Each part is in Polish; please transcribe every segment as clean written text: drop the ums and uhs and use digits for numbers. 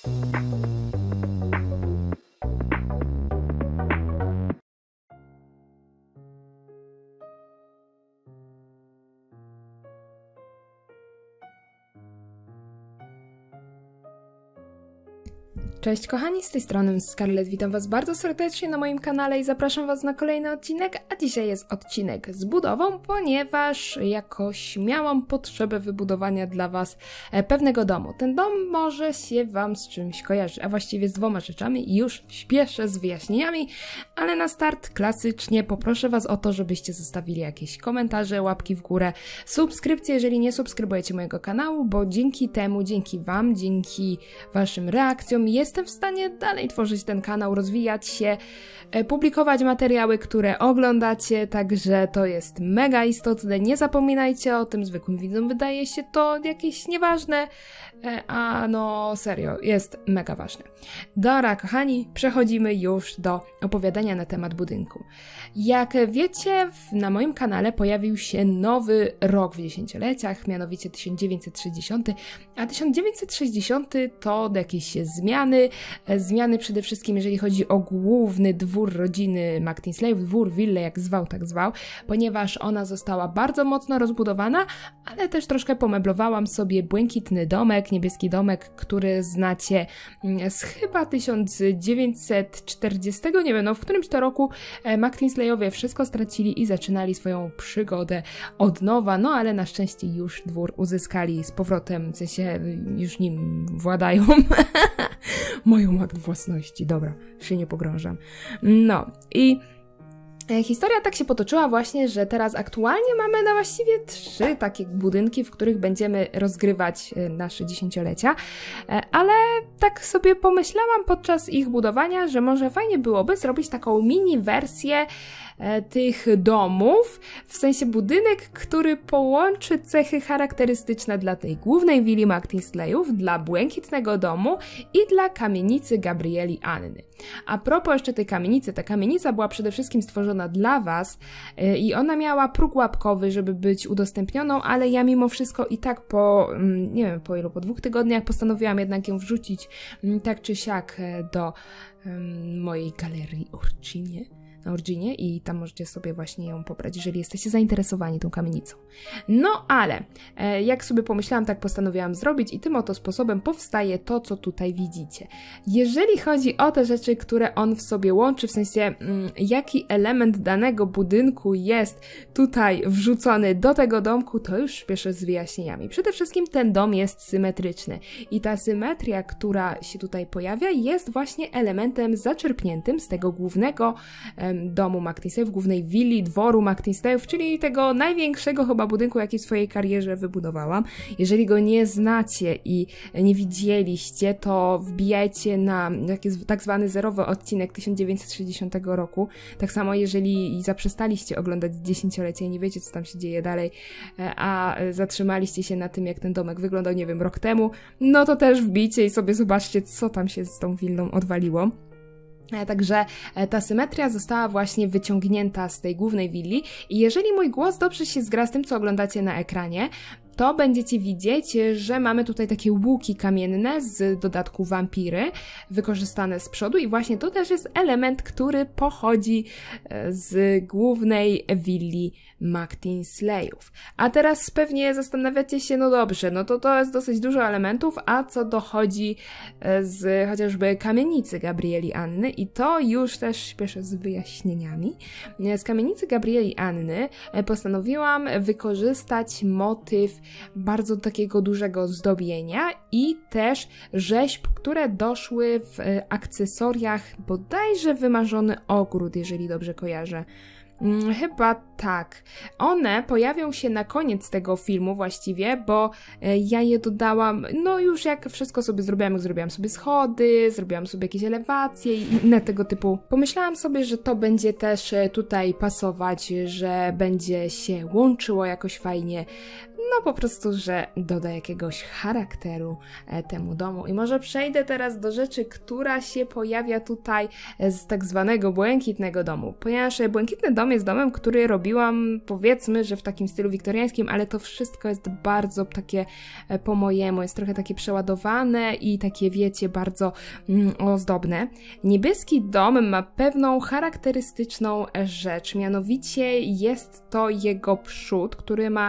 Cześć kochani, z tej strony Scarlett, witam was bardzo serdecznie na moim kanale i zapraszam was na kolejny odcinek, a dzisiaj jest odcinek z budową, ponieważ jakoś miałam potrzebę wybudowania dla was pewnego domu. Ten dom może się wam z czymś kojarzy, a właściwie z dwoma rzeczami i już śpieszę z wyjaśnieniami, ale na start klasycznie poproszę was o to, żebyście zostawili jakieś komentarze, łapki w górę, subskrypcje, jeżeli nie subskrybujecie mojego kanału, bo dzięki temu, dzięki wam, dzięki waszym reakcjom jestem w stanie dalej tworzyć ten kanał, rozwijać się, publikować materiały, które oglądacie, także to jest mega istotne. Nie zapominajcie o tym, zwykłym widzom wydaje się to jakieś nieważne, a no serio, jest mega ważne. Dobra, kochani, przechodzimy już do opowiadania na temat budynku. Jak wiecie, na moim kanale pojawił się nowy rok w dziesięcioleciach, mianowicie 1960, a 1960 to jakieś zmiany przede wszystkim, jeżeli chodzi o główny dwór rodziny McTinsleyów, dwór, willę, jak zwał, tak zwał, ponieważ ona została bardzo mocno rozbudowana, ale też troszkę pomeblowałam sobie błękitny domek, niebieski domek, który znacie z chyba 1940, nie wiem, no w którymś to roku McTinsleyowie wszystko stracili i zaczynali swoją przygodę od nowa, no ale na szczęście już dwór uzyskali z powrotem, w sensie już nim władają. Moją akt własności, dobra, się nie pogrążam. No i historia tak się potoczyła właśnie, że teraz aktualnie mamy na właściwie 3 takie budynki, w których będziemy rozgrywać nasze dziesięciolecia, ale tak sobie pomyślałam podczas ich budowania, że może fajnie byłoby zrobić taką mini wersję tych domów, w sensie budynek, który połączy cechy charakterystyczne dla tej głównej willi McTinsleyów, dla błękitnego domu i dla kamienicy Gabrieli Anny. A propos jeszcze tej kamienicy, ta kamienica była przede wszystkim stworzona dla was i ona miała próg łapkowy, żeby być udostępnioną, ale ja mimo wszystko i tak nie wiem po ilu, po 2 tygodniach postanowiłam jednak ją wrzucić tak czy siak do mojej galerii na Orginie i tam możecie sobie właśnie ją pobrać, jeżeli jesteście zainteresowani tą kamienicą. No ale, jak sobie pomyślałam, tak postanowiłam zrobić i tym oto sposobem powstaje to, co tutaj widzicie. Jeżeli chodzi o te rzeczy, które on w sobie łączy, w sensie jaki element danego budynku jest tutaj wrzucony do tego domku, to już śpieszę z wyjaśnieniami. Przede wszystkim ten dom jest symetryczny i ta symetria, która się tutaj pojawia, jest właśnie elementem zaczerpniętym z tego głównego domu McTinsleyów, głównej willi, dworu McTinsleyów, czyli tego największego chyba budynku, jaki w swojej karierze wybudowałam. Jeżeli go nie znacie i nie widzieliście, to wbijajcie na tak zwany zerowy odcinek 1960 roku. Tak samo jeżeli zaprzestaliście oglądać dziesięciolecie i nie wiecie, co tam się dzieje dalej, a zatrzymaliście się na tym, jak ten domek wyglądał, nie wiem, rok temu, no to też wbijcie i sobie zobaczcie, co tam się z tą willą odwaliło. Także ta symetria została właśnie wyciągnięta z tej głównej willi i jeżeli mój głos dobrze się zgra z tym, co oglądacie na ekranie, to będziecie widzieć, że mamy tutaj takie łuki kamienne z dodatku wampiry wykorzystane z przodu i właśnie to też jest element, który pochodzi z głównej willi McTinsleyów. A teraz pewnie zastanawiacie się, no dobrze, no to jest dosyć dużo elementów, a co dochodzi z chociażby kamienicy Gabrieli Anny i to już też śpieszę z wyjaśnieniami. Z kamienicy Gabrieli Anny postanowiłam wykorzystać motyw bardzo takiego dużego zdobienia i też rzeźb, które doszły w akcesoriach, bodajże wymarzony ogród, jeżeli dobrze kojarzę. Chyba tak. One pojawią się na koniec tego filmu właściwie, bo ja je dodałam, no już jak wszystko sobie zrobiłam, jak zrobiłam sobie schody, zrobiłam sobie jakieś elewacje i inne tego typu. Pomyślałam sobie, że to będzie też tutaj pasować, że będzie się łączyło jakoś fajnie. no po prostu, że doda jakiegoś charakteru temu domu. I może przejdę teraz do rzeczy, która się pojawia tutaj z tak zwanego błękitnego domu, ponieważ błękitny dom jest domem, który robiłam, powiedzmy, że w takim stylu wiktoriańskim, ale to wszystko jest bardzo takie po mojemu, jest trochę takie przeładowane i takie, wiecie, bardzo ozdobne. Niebieski dom ma pewną charakterystyczną rzecz, mianowicie jest to jego przód, który ma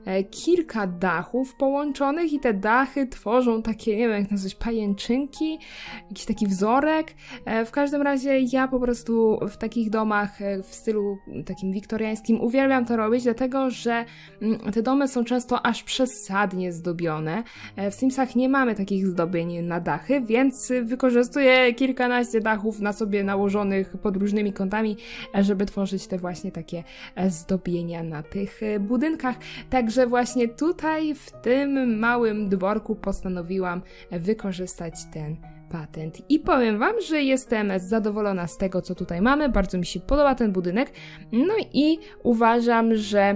kilka dachów połączonych i te dachy tworzą takie, nie wiem jak nazwać, pajęczynki, jakiś taki wzorek. W każdym razie ja po prostu w takich domach w stylu takim wiktoriańskim uwielbiam to robić, dlatego że te domy są często aż przesadnie zdobione. W Simsach nie mamy takich zdobień na dachy, więc wykorzystuję kilkanaście dachów na sobie nałożonych pod różnymi kątami, żeby tworzyć te właśnie takie zdobienia na tych budynkach. Także właśnie tutaj w tym małym dworku postanowiłam wykorzystać ten patent. I powiem wam, że jestem zadowolona z tego, co tutaj mamy. Bardzo mi się podoba ten budynek. No i uważam, że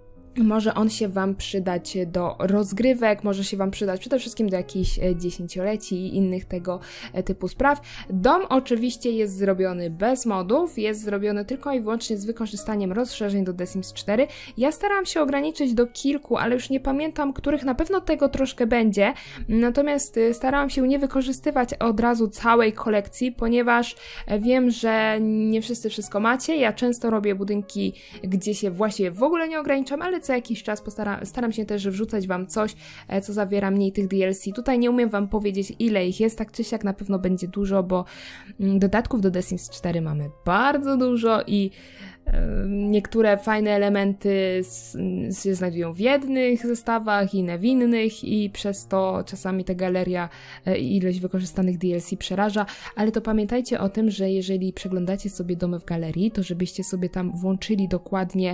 może on się wam przydać do rozgrywek, może się wam przydać przede wszystkim do jakichś dziesięcioleci i innych tego typu spraw. Dom oczywiście jest zrobiony bez modów, jest zrobiony tylko i wyłącznie z wykorzystaniem rozszerzeń do The Sims 4. Ja starałam się ograniczyć do kilku, ale już nie pamiętam, których, na pewno tego troszkę będzie, natomiast starałam się nie wykorzystywać od razu całej kolekcji, ponieważ wiem, że nie wszyscy wszystko macie. Ja często robię budynki, gdzie się właściwie w ogóle nie ograniczam, ale co jakiś czas staram się też wrzucać wam coś, co zawiera mniej tych DLC. Tutaj nie umiem wam powiedzieć, ile ich jest, tak czy siak na pewno będzie dużo, bo dodatków do The Sims 4 mamy bardzo dużo i niektóre fajne elementy się znajdują w jednych zestawach, inne w innych i przez to czasami ta galeria i ilość wykorzystanych DLC przeraża, ale to pamiętajcie o tym, że jeżeli przeglądacie sobie domy w galerii, to żebyście sobie tam włączyli dokładnie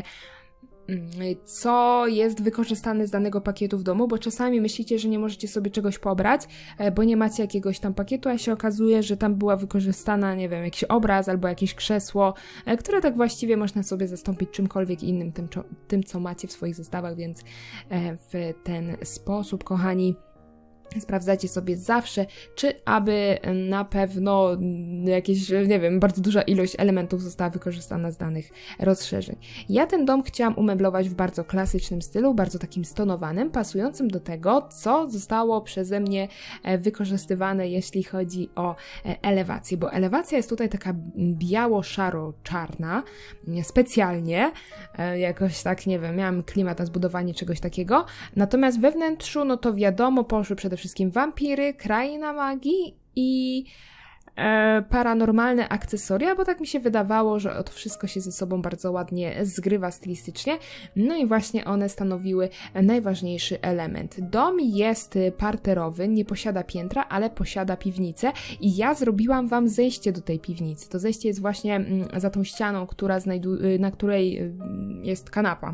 co jest wykorzystane z danego pakietu w domu, bo czasami myślicie, że nie możecie sobie czegoś pobrać, bo nie macie jakiegoś tam pakietu, a się okazuje, że tam była wykorzystana, nie wiem, jakiś obraz albo jakieś krzesło, które tak właściwie można sobie zastąpić czymkolwiek innym, tym co macie w swoich zestawach, więc w ten sposób, kochani, sprawdzajcie sobie zawsze, czy aby na pewno jakieś, nie wiem, bardzo duża ilość elementów została wykorzystana z danych rozszerzeń. Ja ten dom chciałam umeblować w bardzo klasycznym stylu, bardzo takim stonowanym, pasującym do tego, co zostało przeze mnie wykorzystywane, jeśli chodzi o elewację, bo elewacja jest tutaj taka biało-szaro-czarna, specjalnie, jakoś tak, nie wiem, miałam klimat na zbudowanie czegoś takiego, natomiast we wnętrzu, no to wiadomo, poszły przede wszystkim wampiry, kraina magii i paranormalne akcesoria, bo tak mi się wydawało, że to wszystko się ze sobą bardzo ładnie zgrywa stylistycznie, no i właśnie one stanowiły najważniejszy element. Dom jest parterowy, nie posiada piętra, ale posiada piwnicę i ja zrobiłam wam zejście do tej piwnicy. To zejście jest właśnie za tą ścianą, na której jest kanapa.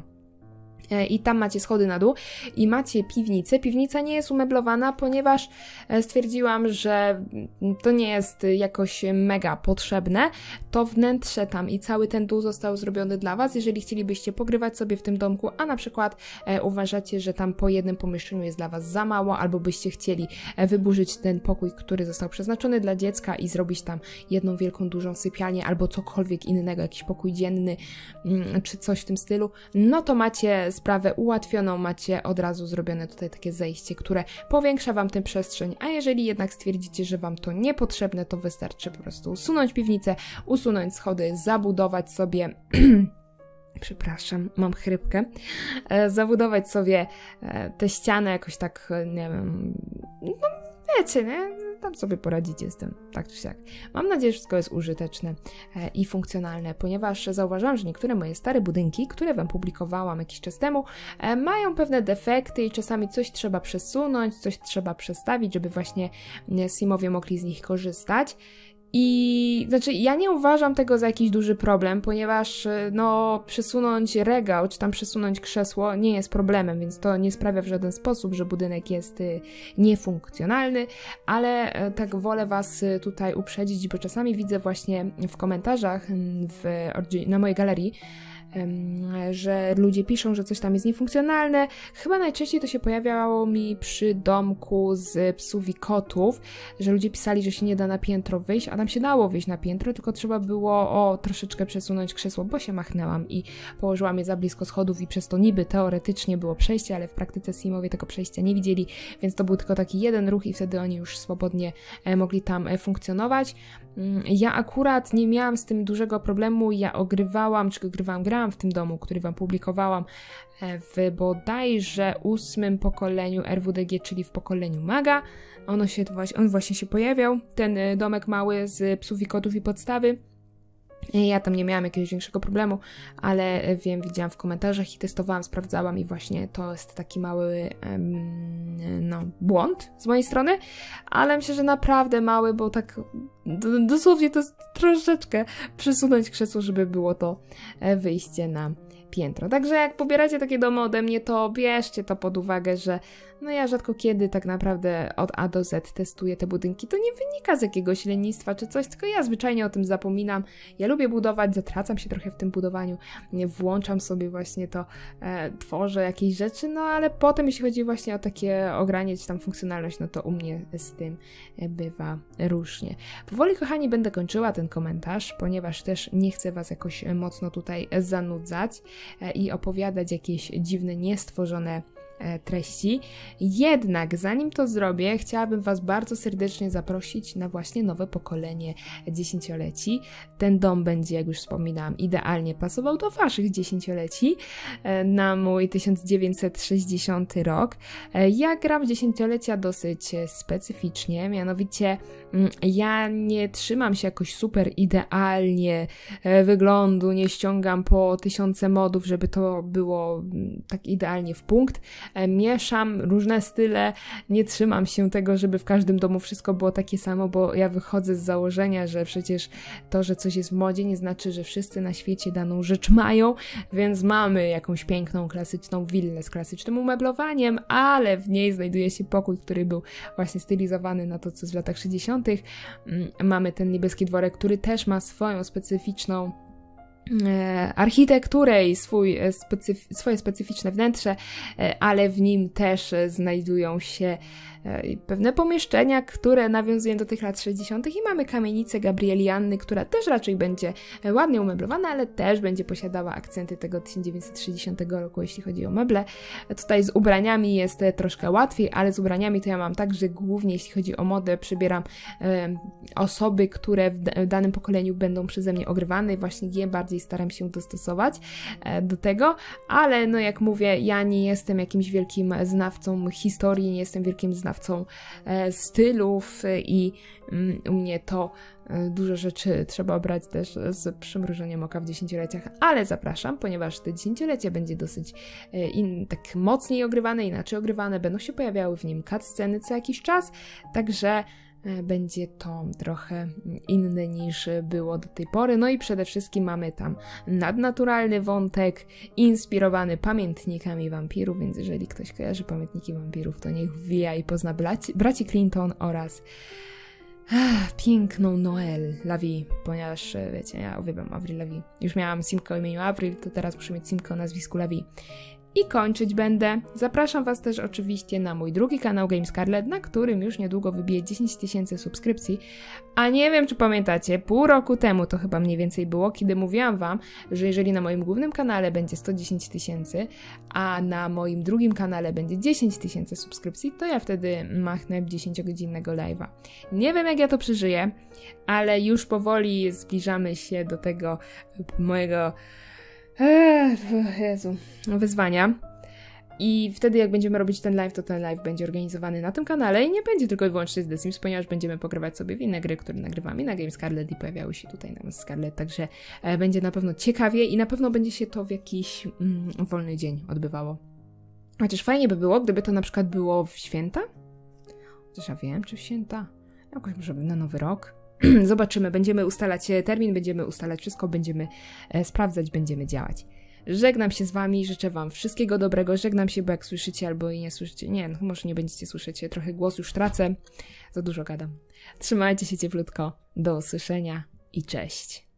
I tam macie schody na dół i macie piwnicę. Piwnica nie jest umeblowana, ponieważ stwierdziłam, że to nie jest jakoś mega potrzebne. To wnętrze tam i cały ten dół został zrobiony dla was, jeżeli chcielibyście pogrywać sobie w tym domku, a na przykład uważacie, że tam po jednym pomieszczeniu jest dla was za mało, albo byście chcieli wyburzyć ten pokój, który został przeznaczony dla dziecka i zrobić tam jedną wielką, dużą sypialnię, albo cokolwiek innego, jakiś pokój dzienny, czy coś w tym stylu, no to macie sprawę ułatwioną, macie od razu zrobione tutaj takie zejście, które powiększa wam tę przestrzeń, a jeżeli jednak stwierdzicie, że wam to niepotrzebne, to wystarczy po prostu usunąć piwnicę, usunąć schody, zabudować sobie przepraszam, mam chrypkę, zabudować sobie te ściany jakoś tak, nie wiem, no wiecie, nie? Tam sobie poradzicie z tym, tak czy siak. Mam nadzieję, że wszystko jest użyteczne i funkcjonalne, ponieważ zauważyłam, że niektóre moje stare budynki, które wam publikowałam jakiś czas temu, mają pewne defekty i czasami coś trzeba przesunąć, coś trzeba przestawić, żeby właśnie Simowie mogli z nich korzystać. I znaczy, ja nie uważam tego za jakiś duży problem, ponieważ no, przesunąć regał, czy tam przesunąć krzesło nie jest problemem, więc to nie sprawia w żaden sposób, że budynek jest niefunkcjonalny, ale tak wolę was tutaj uprzedzić, bo czasami widzę właśnie w komentarzach na mojej galerii, że ludzie piszą, że coś tam jest niefunkcjonalne. Chyba najczęściej to się pojawiało mi przy domku z psów i kotów, że ludzie pisali, że się nie da na piętro wyjść, a tam się dało wyjść na piętro, tylko trzeba było troszeczkę przesunąć krzesło, bo się machnęłam i położyłam je za blisko schodów i przez to niby teoretycznie było przejście, ale w praktyce Simowie tego przejścia nie widzieli, więc to był tylko taki jeden ruch i wtedy oni już swobodnie mogli tam funkcjonować. Ja akurat nie miałam z tym dużego problemu, ja grałam w tym domu, który wam publikowałam w bodajże 8. pokoleniu RWDG, czyli w pokoleniu Maga. On właśnie się pojawiał, ten domek mały z psów i kotów i podstawy. Ja tam nie miałam jakiegoś większego problemu, ale widziałam w komentarzach i testowałam, sprawdzałam i właśnie to jest taki mały błąd z mojej strony, ale myślę, że naprawdę mały, bo tak dosłownie to jest troszeczkę przesunąć krzesło, żeby było to wyjście na piętro. Także jak pobieracie takie domy ode mnie, to bierzcie to pod uwagę, że ja rzadko kiedy tak naprawdę od A do Z testuję te budynki. To nie wynika z jakiegoś lenistwa czy coś, tylko ja zwyczajnie o tym zapominam. Ja lubię budować, zatracam się trochę w tym budowaniu, włączam sobie właśnie to, tworzę jakieś rzeczy, ale potem jeśli chodzi właśnie o takie ogranie czy tam funkcjonalność, to u mnie z tym bywa różnie. Powoli, kochani, będę kończyła ten komentarz, ponieważ też nie chcę was jakoś mocno tutaj zanudzać i opowiadać jakieś dziwne, niestworzone treści. Jednak zanim to zrobię, chciałabym was bardzo serdecznie zaprosić na właśnie nowe pokolenie dziesięcioleci. Ten dom będzie, jak już wspominałam, idealnie pasował do waszych dziesięcioleci na mój 1960 rok. Ja gram w dziesięciolecia dosyć specyficznie, mianowicie ja nie trzymam się jakoś super idealnie wyglądu, nie ściągam po 1000 modów, żeby to było tak idealnie w punkt. Mieszam różne style, nie trzymam się tego, żeby w każdym domu wszystko było takie samo, bo ja wychodzę z założenia, że przecież to, że coś jest w modzie, nie znaczy, że wszyscy na świecie daną rzecz mają, więc mamy jakąś piękną, klasyczną willę z klasycznym umeblowaniem, ale w niej znajduje się pokój, który był właśnie stylizowany na to, co w latach 60. Mamy ten niebieski dworek, który też ma swoją specyficzną architekturę i swoje specyficzne wnętrze, ale w nim też znajdują się pewne pomieszczenia, które nawiązują do tych lat 60. i mamy kamienicę Gabrieli Anny, która też raczej będzie ładnie umeblowana, ale też będzie posiadała akcenty tego 1960 roku, jeśli chodzi o meble. Tutaj z ubraniami jest troszkę łatwiej, ale z ubraniami to ja mam tak, że głównie jeśli chodzi o modę przybieram osoby, które w danym pokoleniu będą przeze mnie ogrywane i właśnie je bardziej staram się dostosować do tego, ale jak mówię, ja nie jestem jakimś wielkim znawcą historii, nie jestem wielkim znawcą stylów i u mnie to dużo rzeczy trzeba brać też z przymrużeniem oka w dziesięcioleciach, ale zapraszam, ponieważ te dziesięciolecia będzie dosyć tak mocniej ogrywane, inaczej ogrywane, będą się pojawiały w nim cutsceny co jakiś czas, także będzie to trochę inne niż było do tej pory. I przede wszystkim mamy tam nadnaturalny wątek inspirowany pamiętnikami wampirów, więc jeżeli ktoś kojarzy pamiętniki wampirów, to niech wbija i pozna braci Clinton oraz piękną Noelle Lavi, ponieważ wiecie, ja uwielbiam Avril Lavi. Już miałam simkę o imieniu Avril, to teraz muszę mieć simkę o nazwisku Lavi. I kończyć będę. Zapraszam was też oczywiście na mój drugi kanał Game Scarlet, na którym już niedługo wybije 10 000 subskrypcji. A nie wiem, czy pamiętacie, pół roku temu to chyba mniej więcej było, kiedy mówiłam wam, że jeżeli na moim głównym kanale będzie 110 000, a na moim drugim kanale będzie 10 000 subskrypcji, to ja wtedy machnę 10-godzinnego live'a. Nie wiem, jak ja to przeżyję, ale już powoli zbliżamy się do tego mojego wyzwania. I wtedy jak będziemy robić ten live, to ten live będzie organizowany na tym kanale i nie będzie tylko i wyłącznie z The Sims, ponieważ będziemy pogrywać sobie w inne gry, które nagrywam i na Game Scarlet i pojawiały się tutaj na Scarlet, także będzie na pewno ciekawie i na pewno będzie się to w jakiś wolny dzień odbywało. Chociaż fajnie by było, gdyby to na przykład było w święta? Chociaż ja wiem, czy w święta? Jakoś może na Nowy Rok? Zobaczymy, będziemy ustalać termin, będziemy ustalać wszystko, będziemy sprawdzać, będziemy działać. Żegnam się z wami, życzę wam wszystkiego dobrego, żegnam się, bo jak słyszycie albo i nie słyszycie, może nie będziecie słyszeć, trochę głos już tracę, za dużo gadam. Trzymajcie się cieplutko, do usłyszenia i cześć.